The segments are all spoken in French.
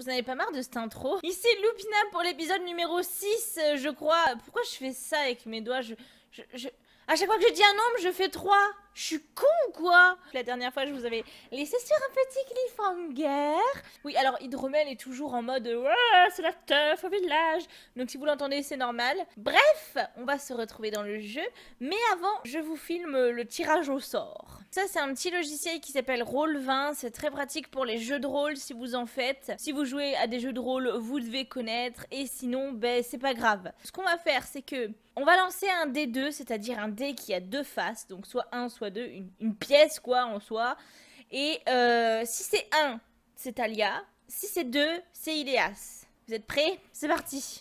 Vous en avez pas marre de cette intro? Ici Lupina pour l'épisode numéro 6, je crois. Pourquoi je fais ça avec mes doigts? À chaque fois que je dis un nombre, je fais 3. Je suis con ou quoi? La dernière fois, je vous avais laissé sur un petit cliffhanger. Oui, alors Hydromel est toujours en mode ouais, c'est la teuf au village. Donc si vous l'entendez, c'est normal. Bref, on va se retrouver dans le jeu. Mais avant, je vous filme le tirage au sort. Ça, c'est un petit logiciel qui s'appelle Roll20. C'est très pratique pour les jeux de rôle si vous en faites. Si vous jouez à des jeux de rôle, vous devez connaître. Et sinon, ben, c'est pas grave. Ce qu'on va faire, c'est que on va lancer un dé2, c'est-à-dire un dé qui a deux faces. Donc soit 1, soit 2, une pièce quoi en soi. Et si c'est 1, c'est Talia. Si c'est 2, c'est Iléas. Vous êtes prêts? C'est parti.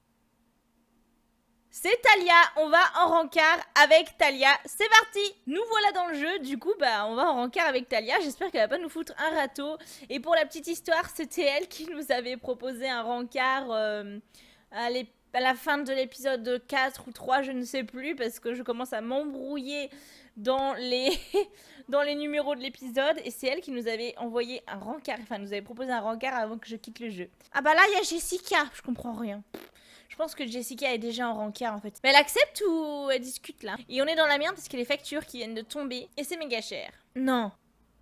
C'est Talia, on va en rencard avec Talia, c'est parti. Nous voilà dans le jeu, du coup bah on va en rencard avec Talia, j'espère qu'elle va pas nous foutre un râteau. Et pour la petite histoire, c'était elle qui nous avait proposé un rencard à la fin de l'épisode 4 ou 3, je ne sais plus, parce que je commence à m'embrouiller dans les dans les numéros de l'épisode. Et c'est elle qui nous avait envoyé un rencard, enfin nous avait proposé un rencard avant que je quitte le jeu. Ah bah là il y a Jessica, je comprends rien. Je pense que Jessica est déjà en rencard en fait. Mais elle accepte ou elle discute là? Et on est dans la merde parce qu'il y a les factures qui viennent de tomber. Et c'est méga cher. Non.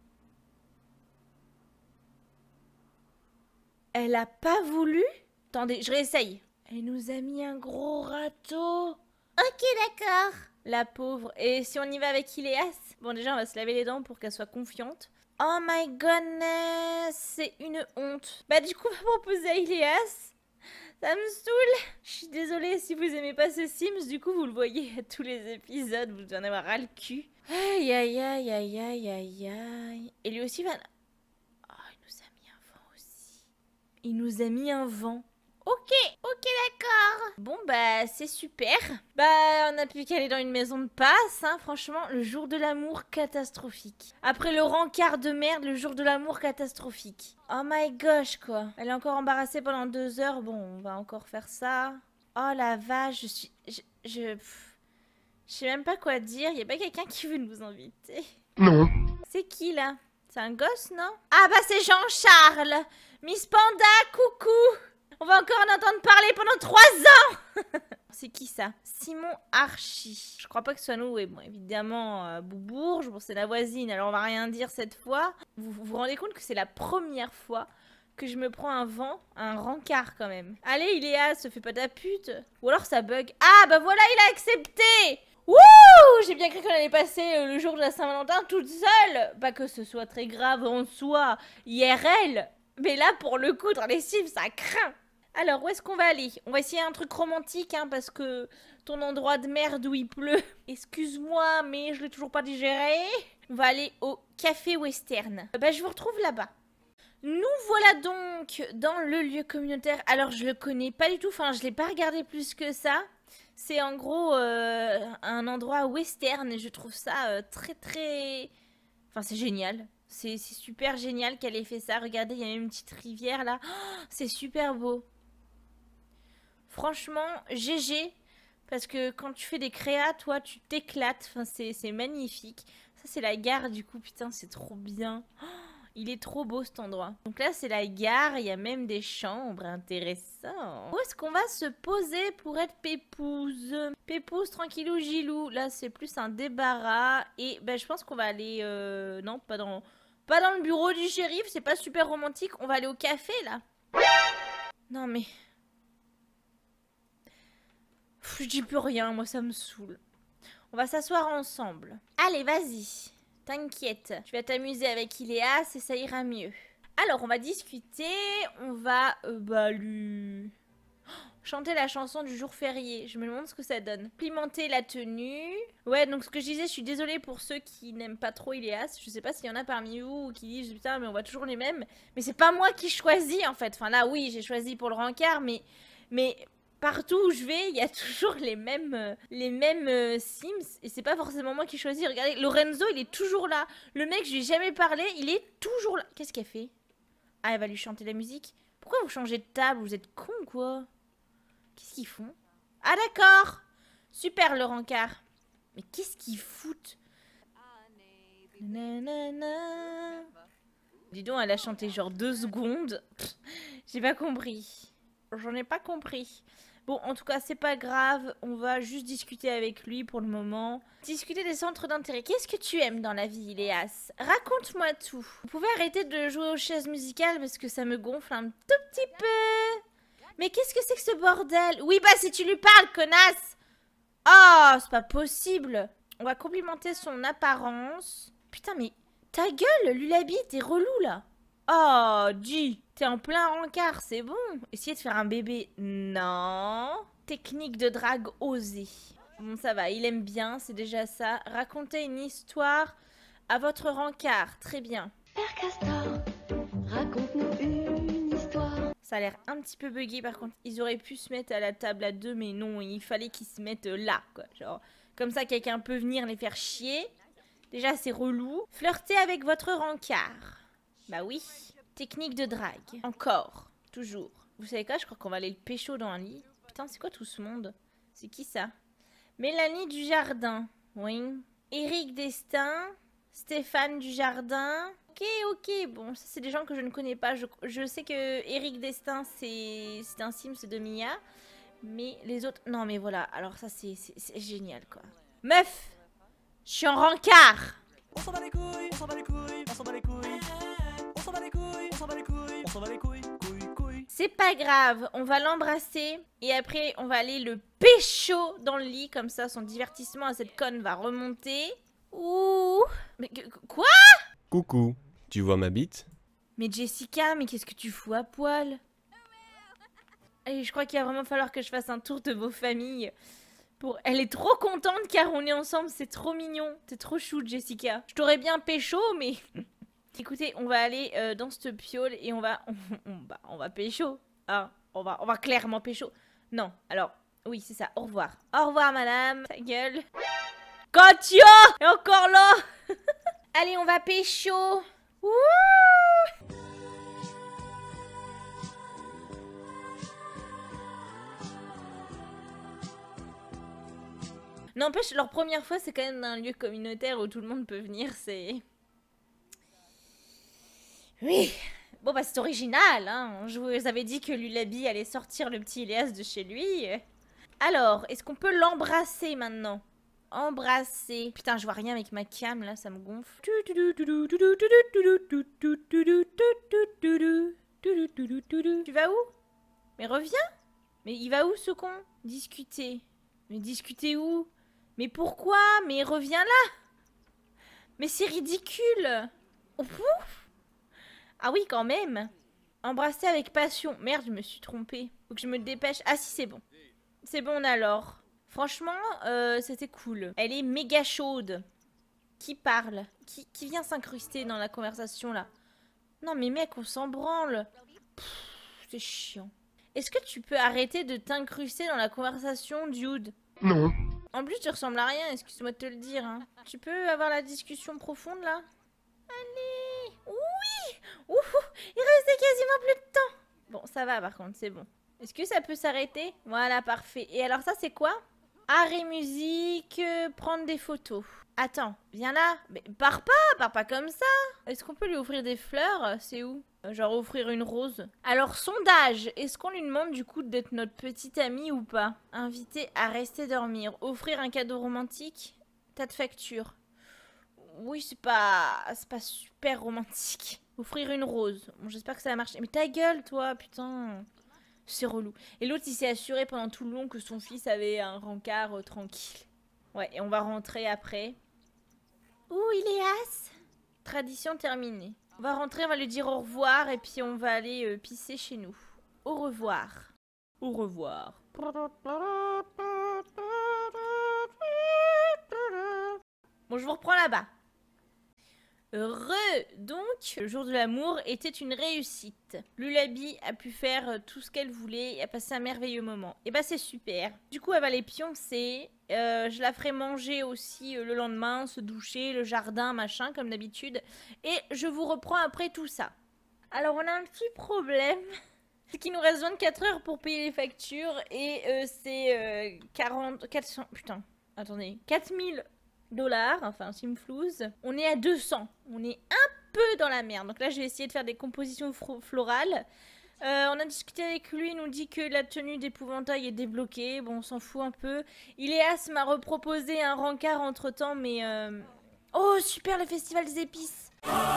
Elle a pas voulu? Attendez, je réessaye. Elle nous a mis un gros râteau. Ok, d'accord. La pauvre. Et si on y va avec Iléas? Bon, déjà, on va se laver les dents pour qu'elle soit confiante. Oh my goodness. C'est une honte. Bah, du coup, on va proposer à Iléas. Ça me saoule. Je suis désolée si vous aimez pas ce Sims, du coup vous le voyez à tous les épisodes, vous devez en avoir ras le cul. Aïe aïe aïe aïe aïe aïe aïe. Et lui aussi va... Oh, il nous a mis un vent aussi. Il nous a mis un vent. Ok, d'accord. Bon bah c'est super. Bah on a plus qu'à aller dans une maison de passe, hein. Franchement, le jour de l'amour catastrophique. Après le rencard de merde, le jour de l'amour catastrophique. Oh my gosh quoi. Elle est encore embarrassée pendant 2 heures. Bon, on va encore faire ça. Oh la vache, je sais même pas quoi dire. Y a pas quelqu'un qui veut nous inviter? Non. C'est qui là? C'est un gosse, non? Ah bah c'est Jean-Charles. Miss Panda, coucou. On va encore en entendre parler pendant 3 ans. C'est qui ça? Simon Archie. Je crois pas que ce soit nous. Et bon, évidemment, Boubourge. Bon, c'est la voisine, alors on va rien dire cette fois. Vous vous rendez compte que c'est la première fois que je me prends un vent, un rencard quand même. Allez, Iléas, se fais pas ta pute. Ou alors ça bug. Ah, bah voilà, il a accepté. Wouh! J'ai bien cru qu'on allait passer le jour de la Saint-Valentin toute seule. Pas que ce soit très grave en soi, IRL. Mais là, pour le coup, dans les Sims, ça craint. Alors, où est-ce qu'on va aller? On va essayer un truc romantique, hein, parce que ton endroit de merde où il pleut... Excuse-moi, mais je l'ai toujours pas digéré. On va aller au Café Western. Bah, je vous retrouve là-bas. Nous voilà donc dans le lieu communautaire. Alors, je le connais pas du tout, enfin, je l'ai pas regardé plus que ça. C'est en gros un endroit western et je trouve ça très... Enfin, c'est génial. C'est super génial qu'elle ait fait ça. Regardez, il y a même une petite rivière là. Oh, c'est super beau. Franchement, GG. Parce que quand tu fais des créas, toi, tu t'éclates. Enfin, c'est magnifique. Ça, c'est la gare du coup. Putain, c'est trop bien. Oh, il est trop beau cet endroit. Donc là, c'est la gare. Il y a même des chambres. Intéressant. Où est-ce qu'on va se poser pour être pépouze? Pépouze, tranquillou, gilou. Là, c'est plus un débarras. Et ben, je pense qu'on va aller... Non, pas dans le bureau du shérif. C'est pas super romantique. On va aller au café, là. Non, mais... Je dis plus rien. Moi, ça me saoule. On va s'asseoir ensemble. Allez, vas-y. T'inquiète, tu vas t'amuser avec Iléas et ça ira mieux. Alors, on va discuter, on va lui chanter la chanson du jour férié. Je me demande ce que ça donne. Pimenter la tenue. Ouais, donc ce que je disais, je suis désolée pour ceux qui n'aiment pas trop Iléas. Je sais pas s'il y en a parmi vous qui disent putain, mais on voit toujours les mêmes. Mais c'est pas moi qui choisis en fait. Enfin là, oui, j'ai choisi pour le rencard, mais partout où je vais, il y a toujours les mêmes Sims. Et c'est pas forcément moi qui choisis. Regardez, Lorenzo, il est toujours là. Le mec, je lui ai jamais parlé, il est toujours là. Qu'est-ce qu'elle fait? Ah, elle va lui chanter la musique. Pourquoi vous changez de table? Vous êtes con quoi? Qu'est-ce qu'ils font? Ah d'accord. Super le rencard. Mais qu'est-ce qu'ils foutent? Dis donc, elle a chanté genre 2 secondes. J'ai pas compris. J'en ai pas compris. Bon, en tout cas, c'est pas grave. On va juste discuter avec lui pour le moment. Discuter des centres d'intérêt. Qu'est-ce que tu aimes dans la vie, Léas? Raconte-moi tout. Vous pouvez arrêter de jouer aux chaises musicales parce que ça me gonfle un tout petit peu. Mais qu'est-ce que c'est que ce bordel? Oui, bah si tu lui parles, connasse. Oh, c'est pas possible. On va complimenter son apparence. Putain, mais ta gueule, Lulabi, t'es relou, là. Oh, dis, t'es en plein rencard, c'est bon. Essayez de faire un bébé. Non. Technique de drague osée. Bon, ça va, il aime bien, c'est déjà ça. Racontez une histoire à votre rencard. Très bien. Père Castor, raconte-nous une histoire. Ça a l'air un petit peu bugué, par contre. Ils auraient pu se mettre à la table à deux, mais non, il fallait qu'ils se mettent là, quoi. Genre, comme ça, quelqu'un peut venir les faire chier. Déjà, c'est relou. Flirter avec votre rencard. Bah oui. Technique de drague. Encore. Toujours. Vous savez quoi? Je crois qu'on va aller le pécho dans un lit. Putain, c'est quoi tout ce monde? C'est qui ça? Mélanie Dujardin. Oui. Éric Destin. Stéphane Dujardin. Ok. Bon, ça, c'est des gens que je ne connais pas. Je sais que Éric Destin, c'est un Sims de Mia. Mais les autres... Non, mais voilà. Alors ça, c'est génial, quoi. Meuf! Je suis en rencard! On s'en bat les couilles, on s'en bat les couilles, on s'en bat les couilles. On s'en bat les couilles, on s'en bat les couilles, on s'en bat les couilles, couilles. C'est pas grave, on va l'embrasser et après on va aller le pécho dans le lit, comme ça son divertissement à cette conne va remonter. Ouh. Mais quoi? Coucou, tu vois ma bite? Mais Jessica, mais qu'est-ce que tu fous à poil? Allez, je crois qu'il va vraiment falloir que je fasse un tour de vos familles. Elle est trop contente car on est ensemble, c'est trop mignon. T'es trop chou, Jessica. Je t'aurais bien pécho, mais... Écoutez, on va aller dans cette piole et on va pécho. Hein, on va clairement pécho. Non, alors, oui, c'est ça. Au revoir. Au revoir, madame. Ta gueule. Katia est encore là. Allez, on va pécho. Wouh. N'empêche, leur première fois, c'est quand même dans un lieu communautaire où tout le monde peut venir, c'est... Oui. Bon, bah, c'est original, hein. Je vous avais dit que Lulabi allait sortir le petit Iléas de chez lui. Alors, est-ce qu'on peut l'embrasser maintenant? Embrasser. Putain, je vois rien avec ma cam, là, ça me gonfle. Tu vas où? Mais reviens. Mais il va où, ce con? Discuter. Mais discuter où? Mais pourquoi? Mais reviens là. Mais c'est ridicule. Oh, pouf. Ah oui, quand même. Embrasser avec passion. Merde, je me suis trompée. Faut que je me dépêche. Ah si, c'est bon. C'est bon alors. Franchement, c'était cool. Elle est méga chaude. Qui parle? Qui vient s'incruster dans la conversation là? Non mais mec, on s'en branle. C'est chiant. Est-ce que tu peux arrêter de t'incruster dans la conversation, dude? Non. En plus, tu ressembles à rien, excuse-moi de te le dire. Hein. Tu peux avoir la discussion profonde là? Allez. Oui. Ouh, il restait quasiment plus de temps. Bon, ça va par contre, c'est bon. Est-ce que ça peut s'arrêter? Voilà, parfait. Et alors ça, c'est quoi? Art et musique, prendre des photos. Attends, viens là. Mais pars pas comme ça. Est-ce qu'on peut lui offrir des fleurs? C'est où? Genre offrir une rose. Alors, sondage. Est-ce qu'on lui demande du coup d'être notre petite amie ou pas? Inviter à rester dormir. Offrir un cadeau romantique. Tas de facture. Oui, c'est pas super romantique. Offrir une rose. Bon, j'espère que ça va marcher. Mais ta gueule, toi, putain. C'est relou. Et l'autre, il s'est assuré pendant tout le long que son fils avait un rencard tranquille. Ouais, et on va rentrer après. Ouh, Iléas. Tradition terminée. On va rentrer, on va lui dire au revoir et puis on va aller pisser chez nous. Au revoir. Au revoir. Bon, je vous reprends là-bas. Heureux! Donc, le jour de l'amour était une réussite. Lulabi a pu faire tout ce qu'elle voulait et a passé un merveilleux moment. Et bah c'est super. Du coup, elle va les pioncer. Je la ferai manger aussi le lendemain, se doucher, le jardin, machin, comme d'habitude. Et je vous reprends après tout ça. Alors, on a un petit problème. C'est qu'il nous reste 24 heures pour payer les factures. Et c'est 400... Putain, attendez. 4000 $, enfin Simflouz. On est à 200. On est un peu dans la merde. Donc là, je vais essayer de faire des compositions florales. On a discuté avec lui, il nous dit que la tenue d'épouvantail est débloquée. Bon, on s'en fout un peu. Iléas m'a reproposé un rencard entre temps, mais... Oh, super, le festival des épices.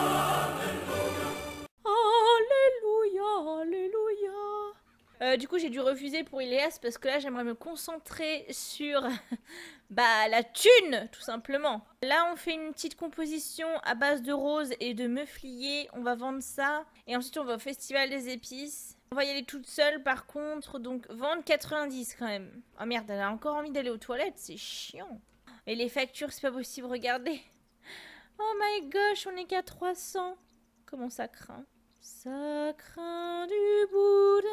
Alléluia, alléluia. Du coup, j'ai dû refuser pour Iléas parce que là, j'aimerais me concentrer sur bah, la thune, tout simplement. Là, on fait une petite composition à base de roses et de meufliers. On va vendre ça. Et ensuite, on va au festival des épices. On va y aller toute seule, par contre. Donc, vendre 90 quand même. Oh merde, elle a encore envie d'aller aux toilettes. C'est chiant. Et les factures, c'est pas possible. Regardez. Oh my gosh, on est qu'à 300. Comment ça craint? Ça craint du boudin.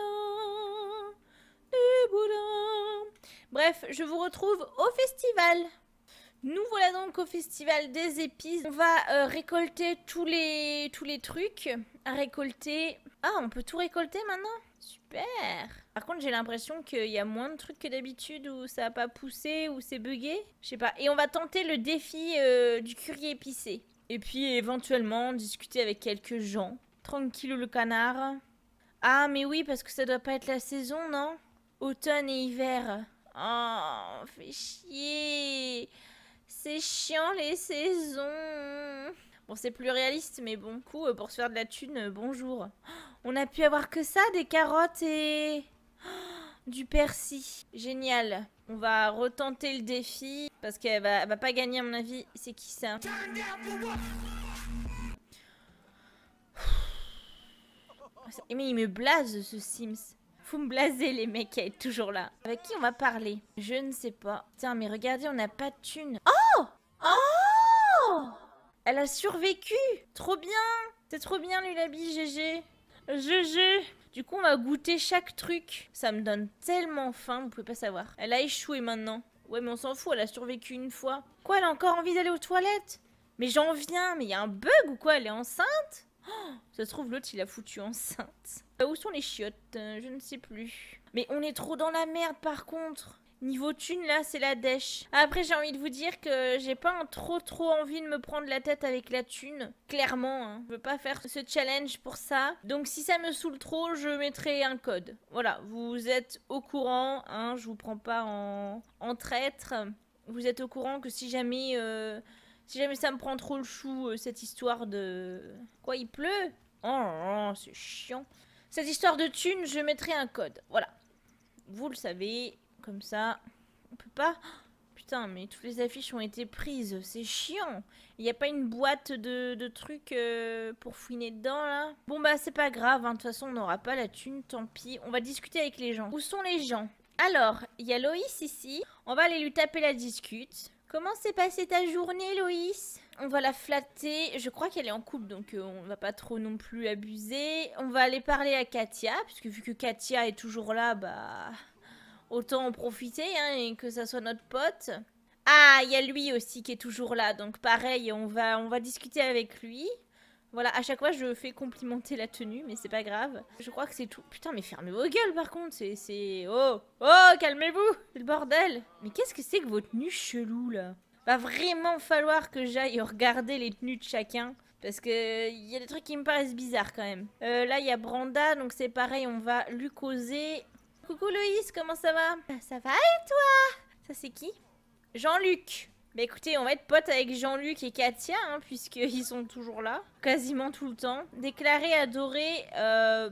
Du boudin. Bref, je vous retrouve au festival. Nous voilà donc au festival des épices. On va récolter tous les trucs à récolter. Ah, on peut tout récolter maintenant? Super. Par contre, j'ai l'impression qu'il y a moins de trucs que d'habitude où ça n'a pas poussé, ou c'est bugué. Je sais pas. Et on va tenter le défi du curry épicé. Et puis éventuellement discuter avec quelques gens. Tranquille le canard. Ah, mais oui, parce que ça doit pas être la saison, non? Automne et hiver. Oh, fait chier. C'est chiant les saisons. Bon, c'est plus réaliste, mais bon, coup, pour se faire de la thune, bonjour. On a pu avoir que ça, des carottes et... du persil. Génial. On va retenter le défi, parce qu'elle va pas gagner à mon avis. C'est qui ça? Mais il me blase ce Sims. Faut me blaser les mecs à être toujours là. Avec qui on va parler? Je ne sais pas. Tiens, mais regardez, on n'a pas de thune. Oh! Oh! Elle a survécu! Trop bien! C'est trop bien, Lulabi, GG. GG. Du coup, on va goûter chaque truc. Ça me donne tellement faim, vous pouvez pas savoir. Elle a échoué maintenant. Ouais, mais on s'en fout, elle a survécu une fois. Quoi, elle a encore envie d'aller aux toilettes? Mais j'en viens, mais il y a un bug ou quoi? Elle est enceinte? Oh, ça se trouve, l'autre, il a foutu enceinte. Où sont les chiottes? Je ne sais plus. Mais on est trop dans la merde, par contre. Niveau thune, là, c'est la dèche. Après, j'ai envie de vous dire que j'ai pas trop envie de me prendre la tête avec la thune. Clairement, hein. Je veux pas faire ce challenge pour ça. Donc, si ça me saoule trop, je mettrai un code. Voilà, vous êtes au courant, hein. Je vous prends pas en traître. Vous êtes au courant que si jamais ça me prend trop le chou, cette histoire de... Quoi, il pleut? Oh, c'est chiant. Cette histoire de thune, je mettrai un code. Voilà. Vous le savez... Comme ça, on peut pas... Putain, mais toutes les affiches ont été prises. C'est chiant. Il n'y a pas une boîte de trucs pour fouiner dedans, là? Bon, bah, c'est pas grave. De toute façon, on n'aura pas la thune. Tant pis. On va discuter avec les gens. Où sont les gens? Alors, il y a Loïs ici. On va aller lui taper la discute. Comment s'est passée ta journée, Loïs? On va la flatter. Je crois qu'elle est en couple, donc on va pas trop non plus abuser. On va aller parler à Katia, puisque vu que Katia est toujours là, bah... Autant en profiter, hein, et que ça soit notre pote. Ah, il y a lui aussi qui est toujours là. Donc pareil, on va discuter avec lui. Voilà, à chaque fois je fais complimenter la tenue, mais c'est pas grave. Je crois que c'est tout. Putain, mais fermez vos gueules par contre, c'est... Oh, oh, calmez-vous, c'est le bordel. Mais qu'est-ce que c'est que vos tenues cheloues, là? Va vraiment falloir que j'aille regarder les tenues de chacun. Parce que il y a des trucs qui me paraissent bizarres quand même. Là, il y a Branda, donc c'est pareil, on va lui causer... Coucou Loïs, comment ça va? Ça va et toi? Ça c'est qui? Jean-Luc. Bah écoutez, on va être potes avec Jean-Luc et Katia, hein, puisqu'ils sont toujours là. Quasiment tout le temps. Déclaré adoré la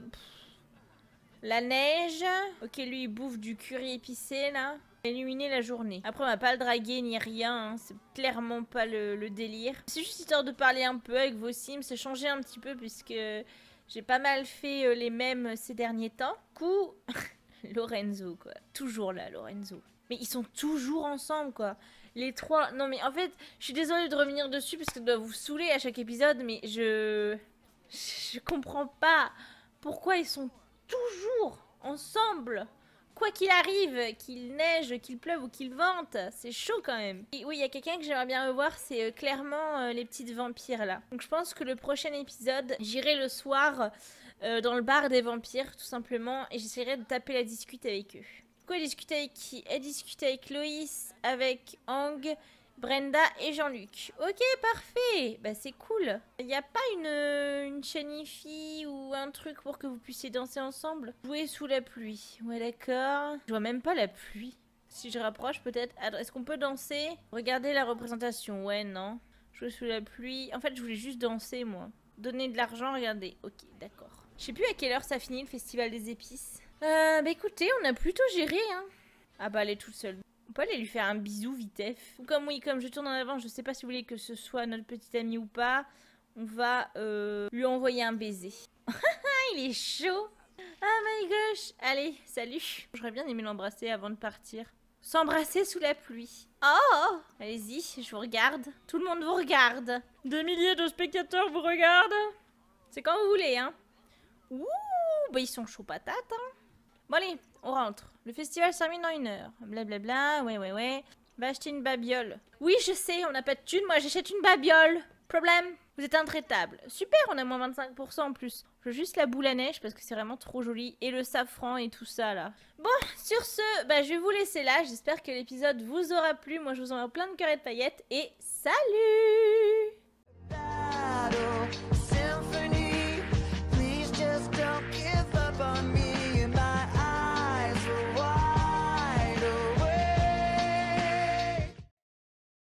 neige. Ok, lui il bouffe du curry épicé là. Illuminer la journée. Après on va pas le draguer ni rien, hein. C'est clairement pas le délire. C'est juste histoire de parler un peu avec vos Sims, changer un petit peu puisque j'ai pas mal fait les mêmes ces derniers temps. Du coup... Lorenzo, quoi. Toujours là, Lorenzo. Mais ils sont toujours ensemble, quoi. Les trois... Non, mais en fait, je suis désolée de revenir dessus parce que ça doit vous saouler à chaque épisode, mais je comprends pas pourquoi ils sont toujours ensemble. Quoi qu'il arrive, qu'il neige, qu'il pleuve ou qu'il vente, c'est chaud quand même. Et oui, il y a quelqu'un que j'aimerais bien revoir, c'est clairement les petites vampires, là. Donc je pense que le prochain épisode, j'irai le soir... dans le bar des vampires, tout simplement, et j'essaierai de taper la discute avec eux. Pourquoi elle discute avec qui? Elle discute avec Loïs, avec Ang Brenda et Jean-Luc. Ok, parfait. Bah c'est cool. Il n'y a pas une chaîne IFI ou un truc pour que vous puissiez danser ensemble? Jouer sous la pluie. Ouais, d'accord. Je vois même pas la pluie. Si je rapproche peut-être. Est-ce qu'on peut danser? Regardez la représentation. Ouais, non. Jouer sous la pluie. En fait, je voulais juste danser, moi. Donner de l'argent, regardez. Ok, d'accord. Je sais plus à quelle heure ça finit, le festival des épices. Bah écoutez, on a plutôt géré, hein. Ah bah, elle est toute seule. On peut aller lui faire un bisou, vitef. Ou comme oui, comme je tourne en avant, je sais pas si vous voulez que ce soit notre petite amie ou pas. On va lui envoyer un baiser. Il est chaud. Oh my gosh. Allez, salut. J'aurais bien aimé l'embrasser avant de partir. S'embrasser sous la pluie. Oh! Allez-y, je vous regarde. Tout le monde vous regarde. Des milliers de spectateurs vous regardent. C'est quand vous voulez, hein. Ouh, bah ils sont chauds patates, hein. Bon allez, on rentre. Le festival se termine dans 1 heure. Blablabla, ouais. Va acheter une babiole. Oui, je sais, on n'a pas de thunes, moi j'achète une babiole. Problème, vous êtes intraitable. Super, on a moins 25% en plus. Je veux juste la boule à neige parce que c'est vraiment trop joli. Et le safran et tout ça là. Bon, sur ce, bah, je vais vous laisser là. J'espère que l'épisode vous aura plu. Moi je vous envoie plein de cœurs et de paillettes. Et salut!